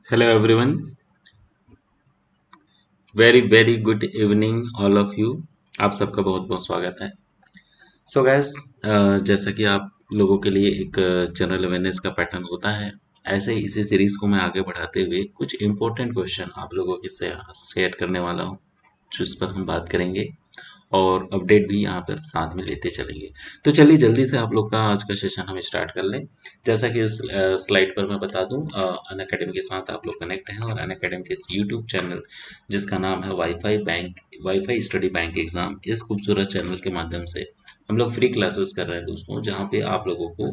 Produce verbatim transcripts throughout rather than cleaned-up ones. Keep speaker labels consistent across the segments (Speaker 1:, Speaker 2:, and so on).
Speaker 1: Hello everyone, very very good evening all of you. आप सबका बहुत बहुत स्वागत है। सो गैस, जैसा कि आप लोगों के लिए एक जनरल अवेयरनेस का पैटर्न होता है, ऐसे ही इसी सीरीज को मैं आगे बढ़ाते हुए कुछ इंपॉर्टेंट क्वेश्चन आप लोगों के से शेयर करने वाला हूँ, जो इस पर हम बात करेंगे और अपडेट भी यहाँ पर साथ में लेते चलेंगे। तो चलिए जल्दी से आप लोग का आज का सेशन हम स्टार्ट कर लें। जैसा कि इस स्लाइड पर मैं बता दूं, अन अकेडमी के साथ आप लोग कनेक्ट हैं और अन अकेडमी के यूट्यूब चैनल जिसका नाम है WiFi bank WiFi study bank exam, इस खूबसूरत चैनल के माध्यम से हम लोग फ्री क्लासेस कर रहे हैं दोस्तों, जहाँ पे आप लोगों को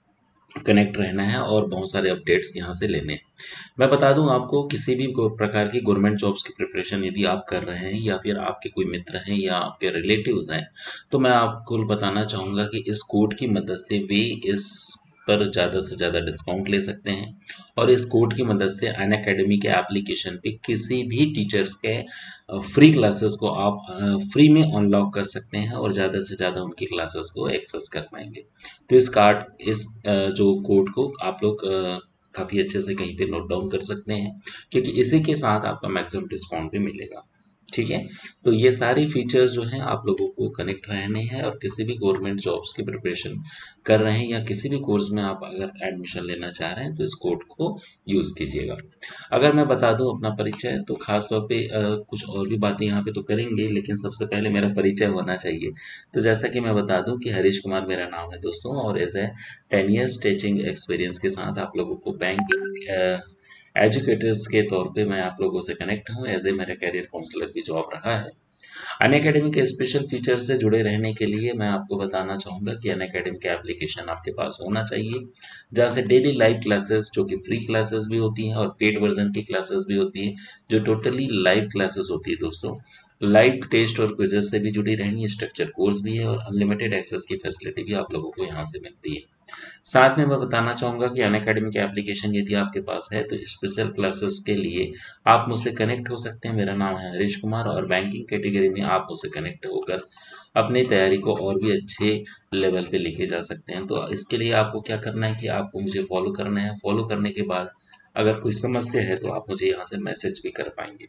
Speaker 1: कनेक्ट रहना है और बहुत सारे अपडेट्स यहाँ से लेने हैं। मैं बता दूं आपको, किसी भी गो- प्रकार की गवर्नमेंट जॉब्स की प्रिपरेशन यदि आप कर रहे हैं या फिर आपके कोई मित्र हैं या आपके रिलेटिव्स हैं, तो मैं आपको बताना चाहूँगा कि इस कोड की मदद से वे इस पर ज़्यादा से ज़्यादा डिस्काउंट ले सकते हैं और इस कोड की मदद से अन अकेडमी के एप्लीकेशन पे किसी भी टीचर्स के फ्री क्लासेस को आप फ्री में अनलॉक कर सकते हैं और ज़्यादा से ज़्यादा उनकी क्लासेस को एक्सेस कर पाएंगे। तो इस कार्ड इस अ, जो कोड को आप लोग अ, काफ़ी अच्छे से कहीं पे नोट डाउन कर सकते हैं, क्योंकि इसी के साथ आपका मैक्सिमम डिस्काउंट भी मिलेगा। ठीक है। तो ये सारी फीचर्स जो हैं आप लोगों को कनेक्ट रहने हैं, और किसी भी गवर्नमेंट जॉब्स की प्रिपरेशन कर रहे हैं या किसी भी कोर्स में आप अगर एडमिशन लेना चाह रहे हैं तो इस कोड को यूज़ कीजिएगा। अगर मैं बता दूं अपना परिचय, तो खास तौर पे अ, कुछ और भी बातें यहाँ पे तो करेंगे, लेकिन सबसे पहले मेरा परिचय होना चाहिए। तो जैसा कि मैं बता दूं कि हरीश कुमार मेरा नाम है दोस्तों, और as a ten years teaching experience के साथ आप लोगों को बैंक एजुकेटर्स के तौर पे मैं आप लोगों से कनेक्ट हूँ। एज ए मेरा कैरियर काउंसलर भी जॉब रहा है। अन अकेडमी के स्पेशल फीचर से जुड़े रहने के लिए मैं आपको बताना चाहूँगा कि अन अकेडमी का एप्लीकेशन आपके पास होना चाहिए, जहाँ से डेली लाइव क्लासेस, जो कि फ्री क्लासेस भी होती हैं और पेड वर्जन की क्लासेस भी होती हैं, जो टोटली लाइव क्लासेस होती है दोस्तों, लाइव टेस्ट और क्विजेस से भी जुड़ी रहेंगी, स्ट्रक्चर कोर्स भी है और अनलिमिटेड एक्सेस की फैसिलिटी भी आप लोगों को यहाँ से मिलती है। साथ में मैं बताना चाहूँगा कि अनअकैडमी के एप्लीकेशन यदि आपके पास है तो स्पेशल क्लासेस के लिए आप मुझसे कनेक्ट हो सकते हैं। मेरा नाम है हरीश कुमार, और बैंकिंग कैटेगरी में आप मुझसे कनेक्ट होकर अपनी तैयारी को और भी अच्छे लेवल पे लेके जा सकते हैं। तो इसके लिए आपको क्या करना है कि आपको मुझे फॉलो करना है। फॉलो करने के बाद अगर कोई समस्या है तो आप मुझे यहाँ से मैसेज भी कर पाएंगे।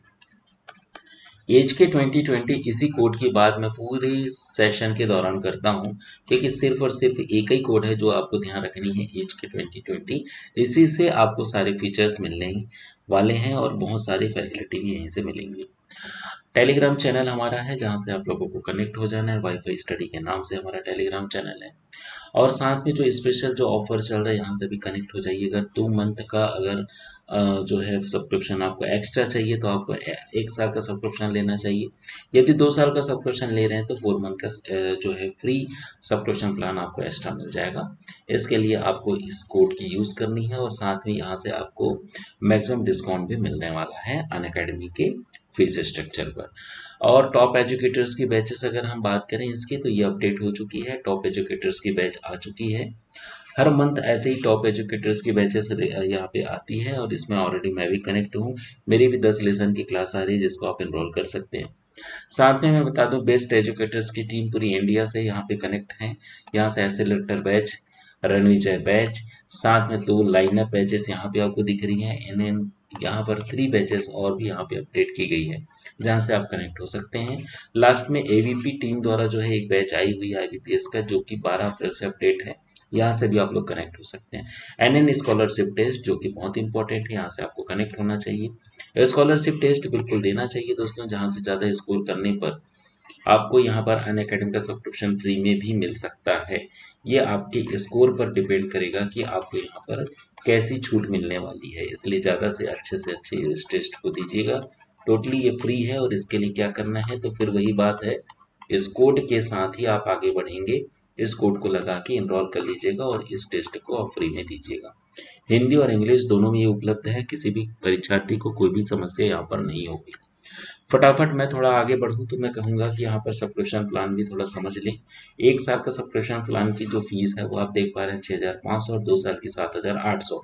Speaker 1: एच के ट्वेंटी ट्वेंटी इसी कोड की बात मैं पूरे सेशन के दौरान करता हूँ, क्योंकि सिर्फ और सिर्फ एक ही कोड है जो आपको ध्यान रखनी है, एच के ट्वेंटी ट्वेंटी। इसी से आपको सारे फीचर्स मिलने ही वाले हैं और बहुत सारी फैसिलिटी भी यहीं से मिलेंगी। टेलीग्राम चैनल हमारा है, जहाँ से आप लोगों को कनेक्ट हो जाना है। वाईफाई स्टडी के नाम से हमारा टेलीग्राम चैनल है। और साथ में जो स्पेशल जो ऑफर चल रहा है, यहाँ से भी कनेक्ट हो जाइए। अगर टू मंथ का अगर अ, जो है सब्सक्रिप्शन आपको एक्स्ट्रा चाहिए तो आपको ए- एक साल का सब्सक्रिप्शन लेना चाहिए। यदि दो साल का सब्सक्रिप्शन ले रहे हैं तो फोर मंथ का अ, जो है फ्री सब्सक्रिप्शन प्लान आपको एक्स्ट्रा मिल जाएगा। इसके लिए आपको इस कोड की यूज़ करनी है, और साथ में यहाँ से आपको मैक्सिमम डिस्काउंट भी मिलने वाला है अन अकेडमी के फीस स्ट्रक्चर पर। और टॉप एजुकेटर्स की बैचेस अगर हम बात करें इसकी, तो ये अपडेट हो चुकी है। टॉप एजुकेटर्स की बैच आ चुकी है। हर मंथ ऐसे ही टॉप एजुकेटर्स की बैचेस यहाँ पे आती है, और इसमें ऑलरेडी मैं भी कनेक्ट हूँ। मेरी भी दस लेसन की क्लास आ रही है, जिसको आप इनरोल कर सकते हैं। साथ में मैं बता दूं, बेस्ट एजुकेटर्स की टीम पूरी इंडिया से यहाँ पे कनेक्ट है। यहाँ से एसेलेटर बैच, रणविजय बैच, साथ में दो लाइनअप बैचेस यहाँ पे आपको दिख रही हैं। इन यहाँ पर थ्री बैचेस और भी यहाँ पे अपडेट की गई है, जहाँ से आप कनेक्ट हो सकते हैं। लास्ट में एवीपी टीम द्वारा जो है एक बैच आई हुई है आईबीपीएस का, जो कि बारह अप्रैल से अपडेट है। यहाँ से भी आप लोग कनेक्ट हो सकते हैं। एन एन स्कॉलरशिप टेस्ट, जो कि बहुत इंपॉर्टेंट है, यहाँ से आपको कनेक्ट होना चाहिए। स्कॉलरशिप टेस्ट बिल्कुल देना चाहिए दोस्तों, जहाँ से ज़्यादा स्कोर करने पर आपको यहाँ पर अन अकेडमी का सब्सक्रिप्शन फ्री में भी मिल सकता है। ये आपके स्कोर पर डिपेंड करेगा कि आपको यहाँ पर कैसी छूट मिलने वाली है, इसलिए ज़्यादा से अच्छे से अच्छे इस टेस्ट को दीजिएगा। टोटली ये फ्री है, और इसके लिए क्या करना है, तो फिर वही बात है, इस कोड के साथ ही आप आगे बढ़ेंगे। इस कोड को लगा के इनरोल कर लीजिएगा और इस टेस्ट को आप फ्री में दीजिएगा। हिंदी और इंग्लिश दोनों में ये उपलब्ध है, किसी भी परीक्षार्थी को कोई भी समस्या यहाँ पर नहीं होगी। फटाफट मैं थोड़ा आगे बढ़ूँ तो मैं कहूँगा कि यहाँ पर सब्सक्रिप्शन प्लान भी थोड़ा समझ लें। एक साल का सब्सक्रिप्शन प्लान की जो फीस है वो आप देख पा रहे हैं, छः हज़ार पाँच सौ, और दो साल की सात हज़ार आठ सौ।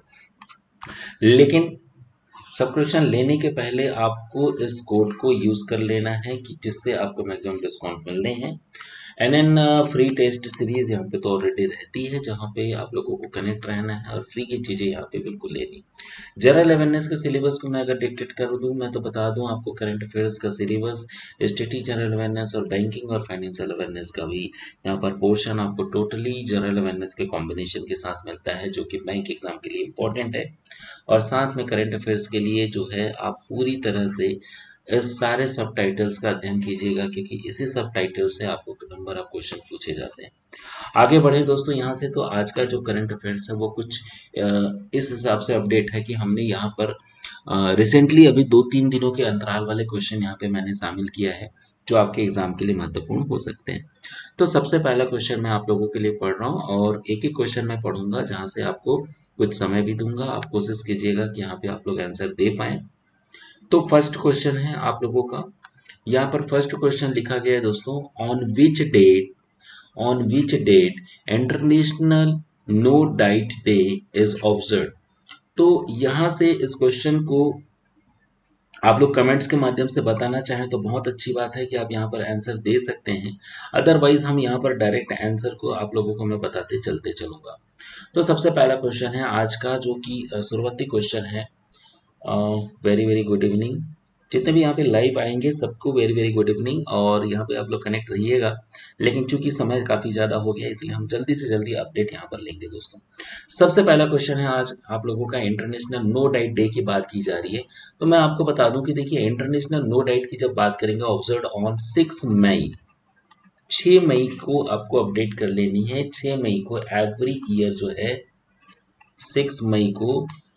Speaker 1: लेकिन सब्सक्रिप्शन लेने के पहले आपको इस कोड को यूज़ कर लेना है, कि जिससे आपको मैक्सिमम डिस्काउंट मिलने हैं। And an free test series यहाँ पे तो ऑलरेडी रहती है, जहाँ पे आप लोगों को कनेक्ट रहना है और फ्री की चीज़ें यहाँ पे बिल्कुल लेनी। जनरल अवेयरनेस का सिलेबस को मैं अगर डिक्टेट कर दूँ, मैं तो बता दूँ आपको करंट अफेयर्स का सिलेबस, स्टैटिक जनरल अवेयरनेस और बैंकिंग और फाइनेंशियल अवेयरनेस का भी यहाँ पर पोर्शन आपको टोटली जनरल अवेयरनेस के कॉम्बिनेशन के साथ मिलता है, जो कि बैंक एग्जाम के लिए इंपॉर्टेंट है। और साथ में करंट अफेयर्स के लिए जो है आप पूरी तरह से इस सारे सब टाइटल्स का अध्ययन कीजिएगा, क्योंकि इसी सब टाइटल से आपको नंबर ऑफ क्वेश्चन पूछे जाते हैं। आगे बढ़े दोस्तों यहाँ से, तो आज का जो करंट अफेयर्स है वो कुछ अ, इस हिसाब से अपडेट है कि हमने यहाँ पर रिसेंटली अभी दो तीन दिनों के अंतराल वाले क्वेश्चन यहाँ पे मैंने शामिल किया है, जो आपके एग्जाम के लिए महत्वपूर्ण हो सकते हैं। तो सबसे पहला क्वेश्चन मैं आप लोगों के लिए पढ़ रहा हूँ और एक एक क्वेश्चन मैं पढ़ूंगा, जहाँ से आपको कुछ समय भी दूंगा। आप कोशिश कीजिएगा कि यहाँ पे आप लोग आंसर दे पाएं। तो फर्स्ट क्वेश्चन है आप लोगों का, यहाँ पर फर्स्ट क्वेश्चन लिखा गया है दोस्तों, on which date on which date international no diet day is observe. तो यहाँ से इस क्वेश्चन को आप लोग कमेंट्स के माध्यम से बताना चाहें तो बहुत अच्छी बात है कि आप यहाँ पर आंसर दे सकते हैं। अदरवाइज हम यहाँ पर डायरेक्ट आंसर को आप लोगों को मैं बताते चलते चलूंगा। तो सबसे पहला क्वेश्चन है आज का, जो कि अ, शुरुआती क्वेश्चन है। वेरी वेरी गुड इवनिंग, जितने भी यहाँ पे लाइव आएंगे सबको वेरी वेरी गुड इवनिंग, और यहाँ पे आप लोग कनेक्ट रहिएगा। लेकिन चूंकि समय काफ़ी ज़्यादा हो गया, इसलिए हम जल्दी से जल्दी अपडेट यहाँ पर लेंगे दोस्तों। सबसे पहला क्वेश्चन है आज आप लोगों का, इंटरनेशनल नो डाइट डे की बात की जा रही है। तो मैं आपको बता दूं कि देखिए, इंटरनेशनल नो डाइट की जब बात करेंगे, ऑब्जर्व ऑन सिक्स मई, छः मई को आपको अपडेट कर लेनी है। छः मई को एवरी ईयर जो है सिक्स मई को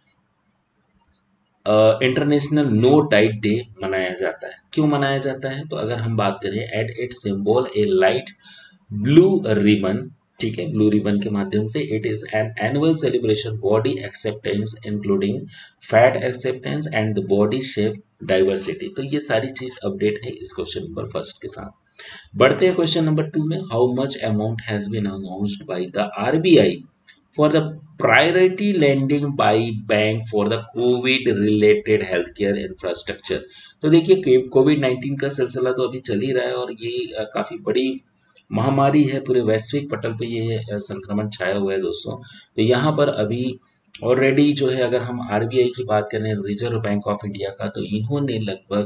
Speaker 1: इंटरनेशनल नो डाइट डे मनाया जाता है। क्यों मनाया जाता है? तो अगर हम बात करें, at it symbol a light blue ribbon, ठीक है, ब्लू रिबन के माध्यम से, it is an annual celebration body acceptance including fat acceptance and the body shape diversity. तो ये सारी चीज अपडेट है इस क्वेश्चन नंबर फर्स्ट के साथ। बढ़ते हैं क्वेश्चन नंबर टू में, how much amount has been announced by the RBI for the priority lending by bank for the covid related health care infrastructure. तो देखिए, कोविड नाइन्टीन का सिलसिला तो अभी चल ही रहा है और ये अ, काफी बड़ी महामारी है, पूरे वैश्विक पटल पे ये अ, संक्रमण छाया हुआ है दोस्तों। तो यहाँ पर अभी ऑलरेडी जो है, अगर हम आरबीआई की बात करें, रिजर्व बैंक ऑफ इंडिया का, तो इन्होंने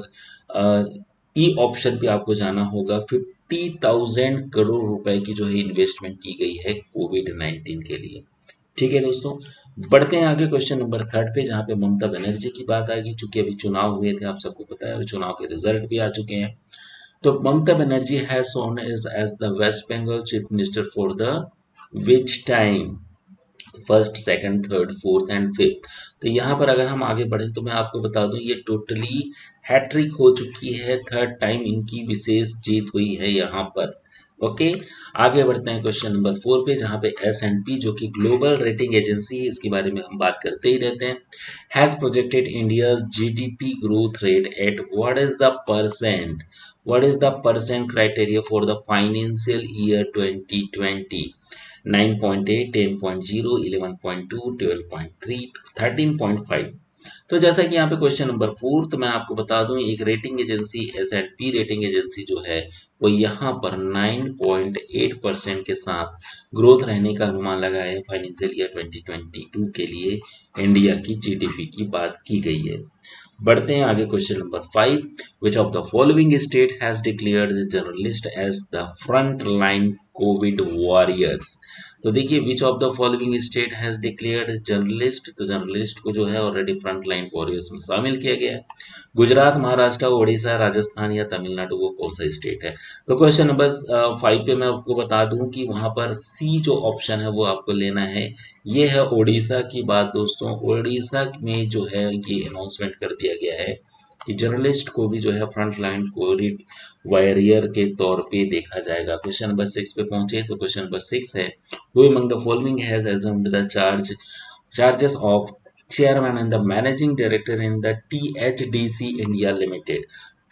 Speaker 1: लगभग ई ऑप्शन पे आपको जाना होगा, फिफ्टी थाउजेंड करोड़ रुपए की जो है इन्वेस्टमेंट की गई है कोविड नाइन्टीन के लिए। ठीक है दोस्तों, बढ़ते हैं आगे क्वेश्चन नंबर थर्ड पे, जहाँ पे ममता बनर्जी की बात आएगी। चूंकि अभी चुनाव हुए थे, आप सबको पता है, और चुनाव के रिजल्ट भी आ चुके हैं। तो Mamata Banerjee has sworn as as the West Bengal chief minister for the which time, first, second, third, fourth and fifth. तो यहाँ पर अगर हम आगे बढ़े, तो मैं आपको बता दूं, ये टोटली हैट्रिक हो चुकी है, थर्ड टाइम इनकी विशेष जीत हुई है यहाँ पर। ओके, आगे बढ़ते हैं क्वेश्चन नंबर फोर पे, जहाँ पे एस एंड पी, जो कि ग्लोबल रेटिंग एजेंसी है, इसके बारे में हम बात करते ही रहते हैं, has projected India's GDP growth rate at what is the percent what is the percent criteria for the financial year twenty twenty, nine point eight, ten point zero, eleven point two, twelve point three, thirteen point five. तो जैसा कि यहाँ पे question number four, तो मैं आपको बता दूं, एक rating agency S and P rating agency जो है, वो यहाँ पर नाइन पॉइंट एट परसेंट के साथ ग्रोथ रहने का अनुमान लगाया है financial year twenty twenty two के लिए। इंडिया की जीडीपी की बात की गई है। बढ़ते हैं आगे question number five, which of the following state has declared the journalist as the front line covid warriors. तो देखिए, which of the following state has declared journalist, तो जर्नलिस्ट को जो है ऑलरेडी फ्रंट लाइन वॉरियर्स में शामिल किया गया है। गुजरात, महाराष्ट्र, उड़ीसा, राजस्थान या तमिलनाडु, वो कौन सा स्टेट है? तो क्वेश्चन नंबर फाइव पे मैं आपको बता दूं कि वहां पर सी जो ऑप्शन है वो आपको लेना है, ये है उड़ीसा की बात दोस्तों। उड़ीसा में जो है ये अनाउंसमेंट कर दिया गया है कि जर्नलिस्ट को भी जो है फ्रंट लाइन कोविड वॉरियर के तौर पे देखा जाएगा। क्वेश्चन नंबर सिक्स पे पहुंचे, तो क्वेश्चन नंबर सिक्स है, who among the following has assumed the charge charges of chairman and the managing director in the THDC India Limited.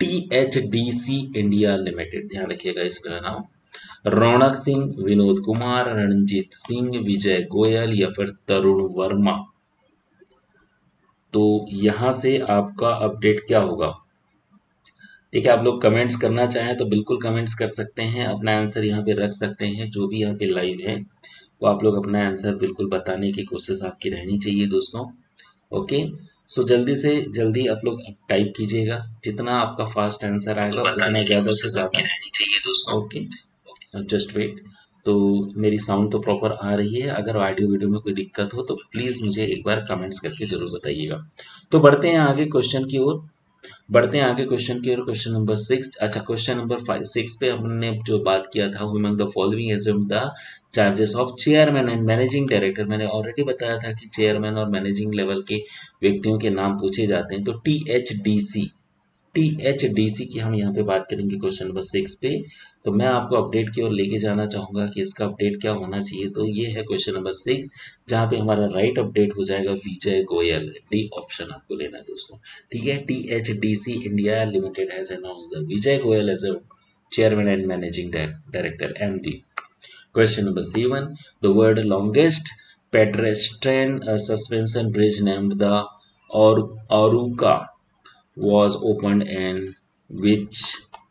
Speaker 1: THDC India Limited, ध्यान रखिएगा इसका नाम, रौनक सिंह, विनोद कुमार, रणजीत सिंह, विजय गोयल या फिर तरुण वर्मा। तो यहां से आपका अपडेट क्या होगा? ठीक है, आप लोग कमेंट्स करना चाहें तो बिल्कुल कमेंट्स कर सकते हैं, अपना आंसर यहाँ पे रख सकते हैं। जो भी यहाँ पे लाइव है वो आप लोग अपना आंसर बिल्कुल बताने की कोशिश आपकी रहनी चाहिए दोस्तों। ओके, सो जल्दी से जल्दी आप लोग टाइप कीजिएगा, जितना आपका फास्ट आंसर आएगा उतना ज़्यादा से ज़्यादा रहनी चाहिए दोस्तों। Okay, just wait. तो मेरी साउंड तो प्रॉपर आ रही है, अगर ऑडियो वीडियो में कोई दिक्कत हो तो प्लीज़ मुझे एक बार कमेंट्स करके ज़रूर बताइएगा। तो बढ़ते हैं आगे क्वेश्चन की ओर, बढ़ते हैं आगे क्वेश्चन की ओर। क्वेश्चन नंबर सिक्स, अच्छा क्वेश्चन नंबर फाइव सिक्स पे हमने जो बात किया था, among the following assume the charges of chairman and managing director. मैंने ऑलरेडी बताया था कि चेयरमैन और मैनेजिंग लेवल के व्यक्तियों के नाम पूछे जाते हैं। तो T H D C T H D C की हम यहाँ पे बात करेंगे क्वेश्चन नंबर सिक्स पे। तो मैं आपको अपडेट की ओर लेके जाना चाहूँगा कि इसका अपडेट क्या होना चाहिए। तो ये है क्वेश्चन नंबर सिक्स, जहाँ पे हमारा राइट अपडेट हो जाएगा विजय गोयल। डी ऑप्शन आपको लेना है दोस्तों। ठीक है, T H D C India Limited has announce the Vijay Goyal as a chairman and managing director, M D. Question number seven. The word longest pedestrian uh, suspension bridge named the Or Aruka was opened in which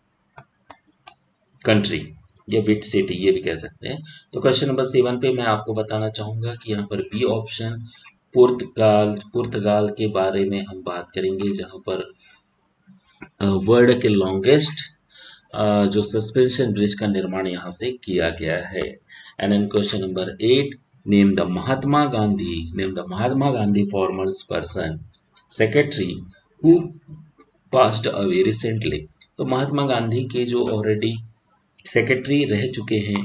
Speaker 1: country या which city, ये भी कह सकते हैं। तो question number seven पे मैं आपको बताना चाहूँगा कि यहाँ पर बी ऑप्शन पुर्तगाल पुर्तगाल के बारे में हम बात करेंगे, जहाँ पर वर्ल्ड के लॉन्गेस्ट जो सस्पेंशन ब्रिज का निर्माण यहाँ से किया गया है। And an question number eight, name the Mahatma Gandhi name the Mahatma Gandhi formers person secretary who passed away recently. तो महात्मा गांधी के जो ऑलरेडी सेक्रेटरी रह चुके हैं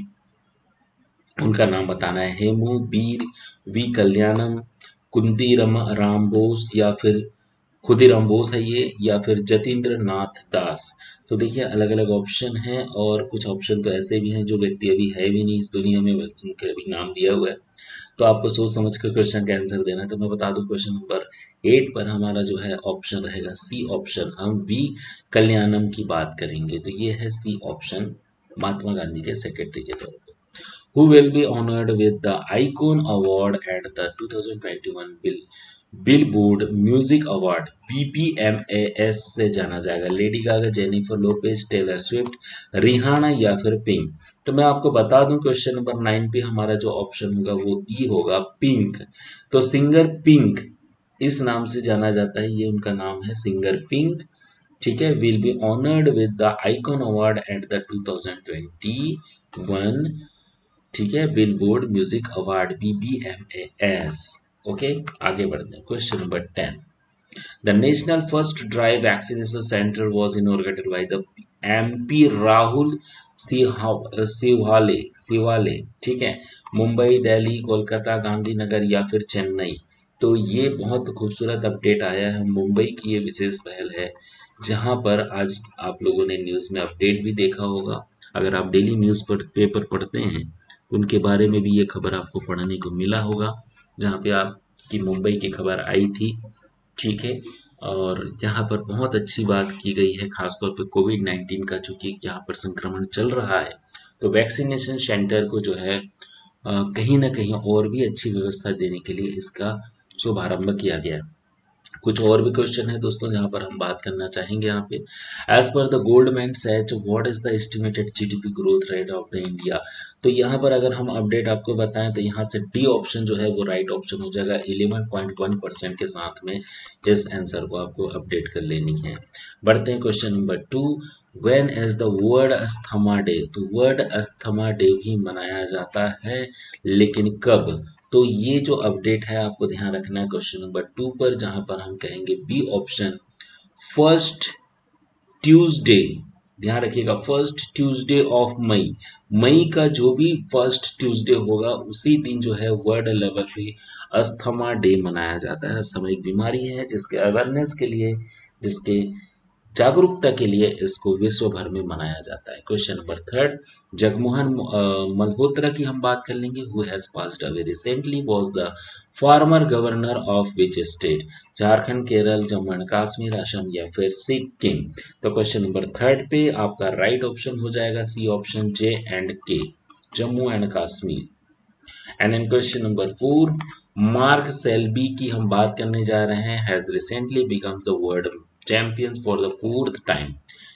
Speaker 1: उनका नाम बताना है। हेमू बीर वी कल्याणम, कुंती राम बोस, या फिर खुदीराम बोस है ये, या फिर जतीन्द्र नाथ दास। तो देखिए अलग अलग ऑप्शन हैं, और कुछ ऑप्शन तो ऐसे भी हैं जो व्यक्ति अभी है भी नहीं इस दुनिया में, उनके अभी नाम दिया हुआ है। तो आपको सोच समझ कर क्वेश्चन का आंसर देना है। तो मैं बता दूं क्वेश्चन नंबर एट पर हमारा जो है ऑप्शन रहेगा सी ऑप्शन। हम वी कल्याणम की बात करेंगे, तो ये है सी ऑप्शन, महात्मा गांधी के सेक्रेटरी के तौर पर। Who will be honored with the Icon Award at the twenty twenty-one Bill Billboard music award, B B M A S से जाना जाएगा? Lady Gaga, Jennifer Lopez, Taylor Swift, Rihanna, या फिर pink. तो मैं आपको बता दूं क्वेश्चन नंबर नाइन पे हमारा जो ऑप्शन होगा वो ई होगा, पिंक। तो सिंगर पिंक इस नाम से जाना जाता है, ये उनका नाम है, सिंगर पिंक। ठीक है, will be honoured with the icon award at the two thousand twenty one. ठीक है, Billboard music award, B B M A S. Okay, आगे बढ़ते हैं। Question number ten, the national first dry vaccination centre was inaugurated by the M P Rahul Shewale Shewale ठीक है, मुंबई, दिल्ली, कोलकाता, गांधीनगर, या फिर चेन्नई। तो ये बहुत खूबसूरत अपडेट आया है, मुंबई की ये विशेष पहल है, जहां पर आज आप लोगों ने न्यूज़ में अपडेट भी देखा होगा। अगर आप डेली न्यूज़ पर पेपर पढ़ते हैं उनके बारे में भी ये खबर आपको पढ़ने को मिला होगा, जहाँ पे आपकी मुंबई की खबर आई थी। ठीक है, और यहाँ पर बहुत अच्छी बात की गई है, खासतौर पर कोविड नाइन्टीन का, चूंकि यहाँ पर संक्रमण चल रहा है, तो वैक्सीनेशन सेंटर को जो है कहीं ना कहीं और भी अच्छी व्यवस्था देने के लिए इसका शुभारंभ किया गया। कुछ और भी क्वेश्चन है दोस्तों जहाँ पर हम बात करना चाहेंगे यहाँ पे। As per the Goldman Sachs what is the estimated GDP growth rate of the India. तो यहाँ पर अगर हम अपडेट आपको बताएं तो यहाँ से डी ऑप्शन जो है वो राइट ऑप्शन हो जाएगा। इलेवन पॉइंट वन परसेंट के साथ में इस आंसर को आपको अपडेट कर लेनी है। बढ़ते हैं question number two, when is the world asthma day. तो वर्ल्ड अस्थमा डे भी मनाया जाता है, लेकिन कब? तो ये जो अपडेट है आपको ध्यान रखना है क्वेश्चन नंबर टू पर, जहां पर हम कहेंगे बी ऑप्शन, फर्स्ट ट्यूसडे। ध्यान रखिएगा, फर्स्ट ट्यूसडे ऑफ मई। मई का जो भी फर्स्ट ट्यूसडे होगा उसी दिन जो है वर्ल्ड लेवल पे अस्थमा डे मनाया जाता है। अस्थमा एक बीमारी है जिसके अवेयरनेस के लिए, जिसके जागरूकता के लिए इसको विश्व भर में मनाया जाता है। Question number third, Jagmohan Malhotra की हम बात कर लेंगे। Who has passed away recently was the former governor of which state? Jharkhand, Kerala, Jammu and Kashmir, Assam, या फिर सिक्किम। तो क्वेश्चन नंबर थर्ड पे आपका राइट ऑप्शन हो जाएगा C option, J and K, Jammu and Kashmir. And in question number four, Mark Selby की हम बात करने जा रहे हैं। Has recently become the world champion for the fourth time.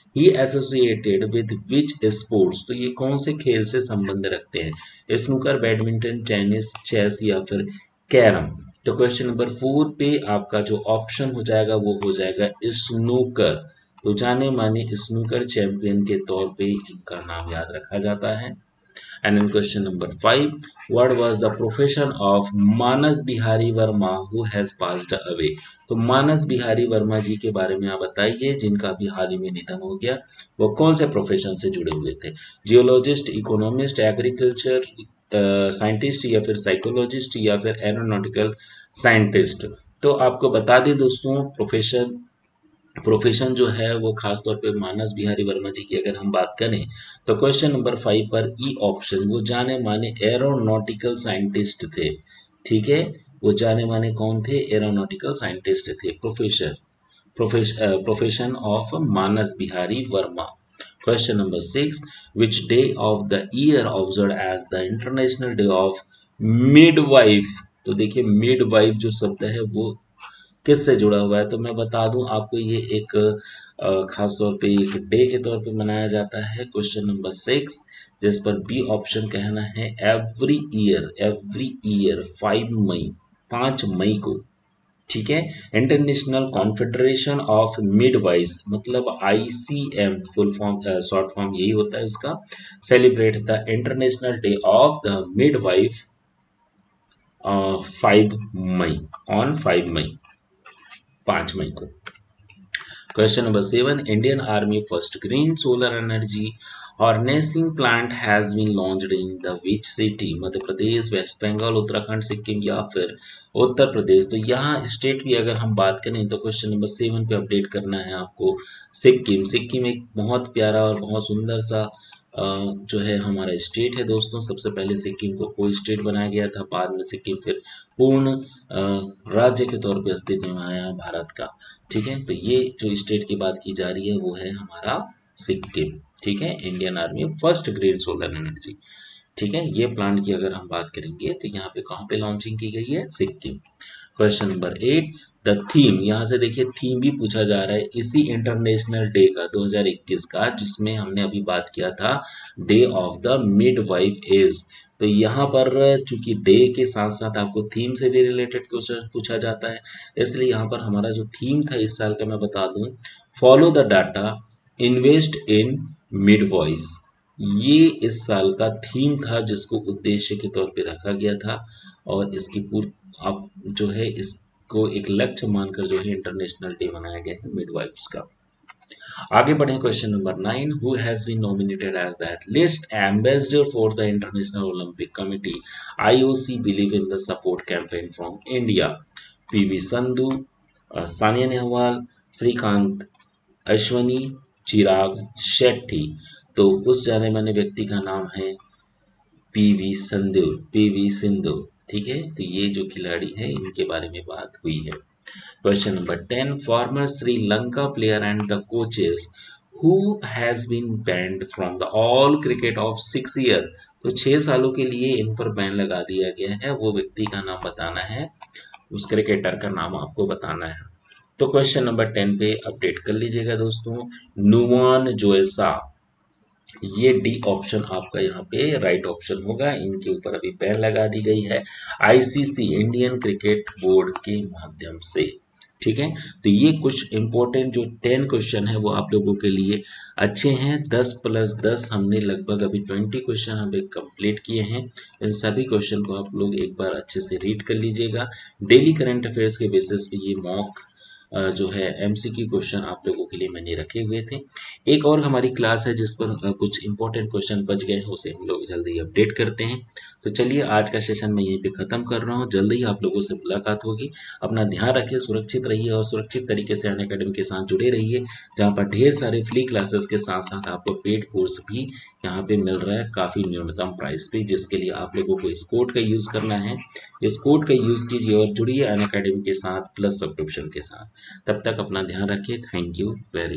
Speaker 1: He associated with which sports, तो ये कौन से खेल से संबंध रखते हैं, स्नूकर, बैडमिंटन, टेनिस, चेस या फिर कैरम। तो क्वेश्चन नंबर फोर पे आपका जो ऑप्शन हो जाएगा वो हो जाएगा स्नूकर। तो जाने माने स्नूकर चैंपियन के तौर पे इनका नाम याद रखा जाता है। And in question number five, what was the profession of Manas Bihari Verma who has passed away? तो मानस बिहारी वर्मा जी के बारे में आप बताइए, जिनका अभी हाल ही में निधन हो गया, वो कौन से प्रोफेशन से जुड़े हुए थे? जियोलॉजिस्ट, इकोनॉमिस्ट, एग्रीकल्चर साइंटिस्ट या फिर साइकोलॉजिस्ट या फिर एरोनॉटिकल साइंटिस्ट। तो आपको बता दें दोस्तों, प्रोफेशन प्रोफेशन जो है वो खास तौर पे मानस बिहारी वर्मा जी की अगर हम बात करें तो क्वेश्चन नंबर फाइव पर ई ऑप्शन, वो जाने माने एरोनॉटिकल साइंटिस्ट थे। ठीक है, वो जाने माने कौन थे? एरोनॉटिकल साइंटिस्ट थे। Professor profession of Manas Bihari Verma. Question number six, which day of the year observe as the international day of midwife. तो देखिए मिडवाइफ जो शब्द है वो किससे जुड़ा हुआ है? तो मैं बता दूं आपको, ये एक अ, खास तौर पे एक डे के तौर पे मनाया जाता है। क्वेश्चन नंबर सिक्स, जिस पर बी ऑप्शन कहना है every year, every year five May, पाँच मई को। ठीक है, इंटरनेशनल कॉन्फेडरेशन ऑफ मिडवाइस, मतलब ICM full form, short form यही होता है उसका, celebrate the international day of the midwife five May, on five May, पाँच मई को। Question number seven, Indian army first green solar energy harnessing plant has been launched in the which city? Madhya Pradesh, West Bengal, Uttarakhand, Sikkim या फिर उत्तर प्रदेश। तो यहाँ state की अगर हम बात करें तो क्वेश्चन नंबर सेवन पे अपडेट करना है आपको सिक्किम। सिक्किम एक बहुत प्यारा और बहुत सुंदर सा अ, जो है हमारा स्टेट है दोस्तों। सबसे पहले सिक्किम को कोई स्टेट बनाया गया था, बाद में सिक्किम फिर पूर्ण अ, राज्य के तौर पे अस्तित्व में आया भारत का। ठीक है, तो ये जो स्टेट की बात की जा रही है वो है हमारा सिक्किम। ठीक है, Indian army first green solar energy. ठीक है, ये प्लांट की अगर हम बात करेंगे तो यहाँ पे कहाँ पे लॉन्चिंग की गई है? Sikkim. Question number eight, the theme, यहाँ से देखिए थीम भी पूछा जा रहा है इसी इंटरनेशनल डे का दो हज़ार इक्कीस का, जिसमें हमने अभी बात किया था day of the midwife is. तो यहाँ पर चूंकि डे के साथ साथ आपको थीम से भी रिलेटेड क्वेश्चन पूछा जाता है, इसलिए यहाँ पर हमारा जो थीम था इस साल का मैं बता दूं, follow the data, invest in midwives. ये इस साल का थीम था जिसको उद्देश्य के तौर पे रखा गया था, और इसकी पूर्ति आप जो है इसको एक लक्ष्य मानकर जो है इंटरनेशनल डे मनाया गया है मिडवाइफ्स का। आगे बढ़े question number nine, who has been nominated as the athlete ambassador for the international Olympic committee IOC believe in the support campaign from India? PV Sandhu, uh, Sania Nehwal, Srikanth, Ashwini, Chirag Shetty. तो उस जाने माने व्यक्ति का नाम है पीवी संधू, पीवी सिंधु। ठीक है, तो ये जो खिलाड़ी है इनके बारे में बात हुई है। Question number ten, former Sri Lanka player and the coaches who has been banned from the all cricket of six year. तो छह सालों के लिए इन पर बैन लगा दिया गया है, वो व्यक्ति का नाम बताना है, उस क्रिकेटर का नाम आपको बताना है। तो क्वेश्चन नंबर टेन पे अपडेट कर लीजिएगा दोस्तों, नुवान जोएसा, ये डी ऑप्शन आपका यहाँ पे राइट ऑप्शन होगा। इनके ऊपर अभी बैन लगा दी गई है आईसीसी, इंडियन क्रिकेट बोर्ड के माध्यम से। ठीक है, तो ये कुछ इंपॉर्टेंट जो टेन क्वेश्चन है वो आप लोगों के लिए अच्छे हैं। दस प्लस दस हमने लगभग अभी ट्वेंटी क्वेश्चन हमें कंप्लीट किए हैं। इन सभी क्वेश्चन को आप लोग एक बार अच्छे से रीड कर लीजिएगा। डेली करंट अफेयर्स के बेसिस पे ये मॉक जो है एमसीक्यू क्वेश्चन आप लोगों के लिए मैंने रखे हुए थे। एक और हमारी क्लास है जिस पर अ, कुछ इंपॉर्टेंट क्वेश्चन बच गए हैं, उसे हम लोग जल्दी ही अपडेट करते हैं। तो चलिए आज का सेशन मैं यहीं पे ख़त्म कर रहा हूँ, जल्दी ही आप लोगों से मुलाकात होगी। अपना ध्यान रखिए, सुरक्षित रहिए और सुरक्षित तरीके से अनअकैडमी के साथ जुड़े रहिए, जहाँ पर ढेर सारे फ्री क्लासेस के साथ साथ आपको पेड कोर्स भी यहाँ पे मिल रहा है काफ़ी न्यूनतम प्राइस पे, जिसके लिए आप लोगों को इस कोड का यूज़ करना है। इस कोड का यूज़ कीजिए और जुड़िए अनअकैडमी के साथ प्लस सब्सक्रिप्शन के साथ। तब तक अपना ध्यान रखिए। Thank you very